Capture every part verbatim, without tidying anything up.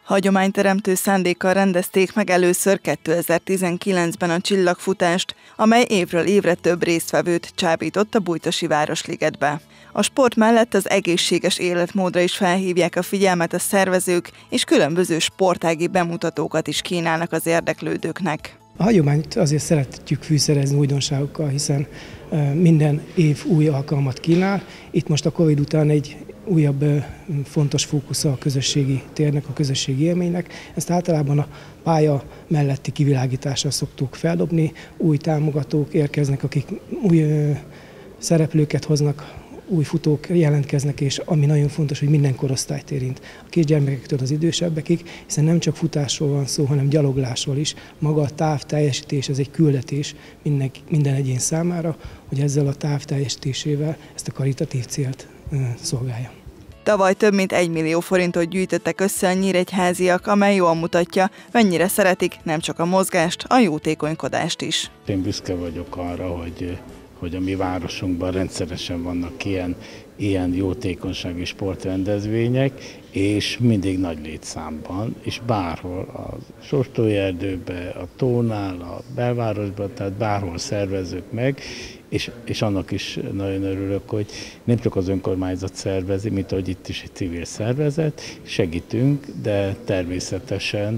Hagyományteremtő szándékkal rendezték meg először kétezer-tizenkilencben a csillagfutást, amely évről évre több résztvevőt csábított a Bújtosi Városligetbe. A sport mellett az egészséges életmódra is felhívják a figyelmet a szervezők, és különböző sportági bemutatókat is kínálnak az érdeklődőknek. A hagyományt azért szeretjük fűszerezni újdonságokkal, hiszen minden év új alkalmat kínál. Itt most a Covid után egy újabb fontos fókusza a közösségi térnek, a közösségi élménynek. Ezt általában a pálya melletti kivilágítással szoktuk feldobni. Új támogatók érkeznek, akik új szereplőket hoznak, új futók jelentkeznek, és ami nagyon fontos, hogy minden korosztályt érint. A kisgyermekektől az idősebbekig, hiszen nem csak futásról van szó, hanem gyaloglásról is. Maga a távteljesítés, ez egy küldetés minden, minden egyén számára, hogy ezzel a távteljesítésével ezt a karitatív célt szolgálja. Tavaly több mint egy millió forintot gyűjtöttek össze a nyíregyháziak, amely jól mutatja, mennyire szeretik nem csak a mozgást, a jótékonykodást is. Én büszke vagyok arra, hogy, hogy a mi városunkban rendszeresen vannak ilyen, ilyen jótékonysági sportrendezvények, és mindig nagy létszámban, és bárhol, a Sóstói erdőben, a tónál, a belvárosban, tehát bárhol szervezzük meg, És, és annak is nagyon örülök, hogy nem csak az önkormányzat szervezi, mint ahogy itt is egy civil szervezet, segítünk, de természetesen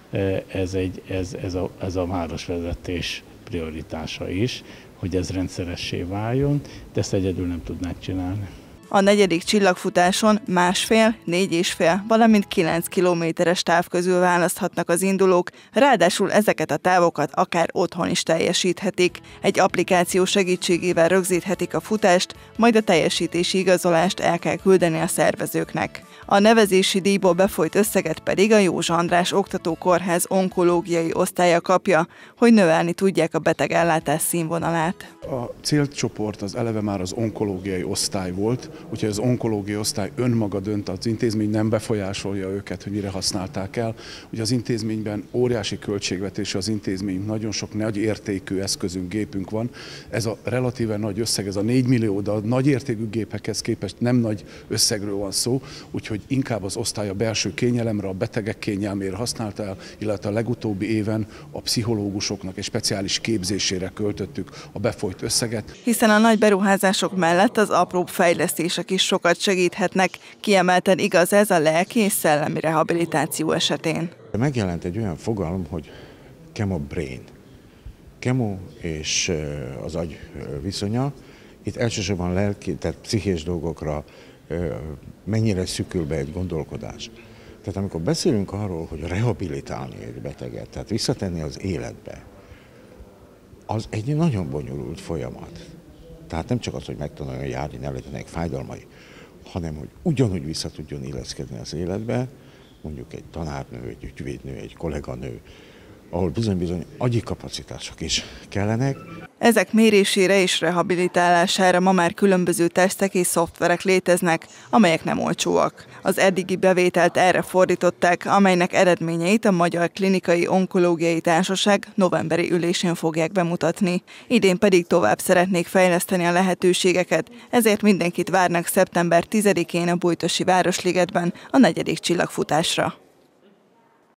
ez, egy, ez, ez, a, ez a városvezetés prioritása is, hogy ez rendszeressé váljon, de ezt egyedül nem tudnánk csinálni. A negyedik csillagfutáson másfél, négy és fél, valamint kilenc kilométeres táv közül választhatnak az indulók, ráadásul ezeket a távokat akár otthon is teljesíthetik. Egy applikáció segítségével rögzíthetik a futást, majd a teljesítési igazolást el kell küldeni a szervezőknek. A nevezési díjból befolyt összeget pedig a Józsa András Oktatókórház onkológiai osztálya kapja, hogy növelni tudják a betegellátás színvonalát. A célcsoport az eleve már az onkológiai osztály volt, úgyhogy az onkológiai osztály önmaga dönt, az intézmény nem befolyásolja őket, hogy mire használták el. Ugye az intézményben óriási költségvetése az intézmény, nagyon sok nagy értékű eszközünk, gépünk van. Ez a relatíven nagy összeg, ez a négy millió, de a nagy értékű gépekhez képest nem nagy összegről van szó, úgyhogy hogy inkább az osztály a belső kényelemre, a betegek kényelmére használta el, illetve a legutóbbi éven a pszichológusoknak egy speciális képzésére költöttük a befolyt összeget. Hiszen a nagy beruházások mellett az apróbb fejlesztések is sokat segíthetnek, kiemelten igaz ez a lelki és szellemi rehabilitáció esetén. Megjelent egy olyan fogalom, hogy chemo-brain. Chemo és az agy viszonya. Itt elsősorban lelki, tehát pszichés dolgokra mennyire szükül be egy gondolkodás. Tehát amikor beszélünk arról, hogy rehabilitálni egy beteget, tehát visszatenni az életbe, az egy nagyon bonyolult folyamat. Tehát nem csak az, hogy megtanuljon járni, ne legyenek fájdalmai, hanem hogy ugyanúgy vissza tudjon illeszkedni az életbe, mondjuk egy tanárnő, egy ügyvédnő, egy kolléganő, ahol bizony-bizony agyi kapacitások is kellenek. Ezek mérésére és rehabilitálására ma már különböző tesztek és szoftverek léteznek, amelyek nem olcsóak. Az eddigi bevételt erre fordították, amelynek eredményeit a Magyar Klinikai Onkológiai Társaság novemberi ülésén fogják bemutatni. Idén pedig tovább szeretnék fejleszteni a lehetőségeket, ezért mindenkit várnak szeptember tizedikén a Bújtosi Városligetben a negyedik csillagfutásra.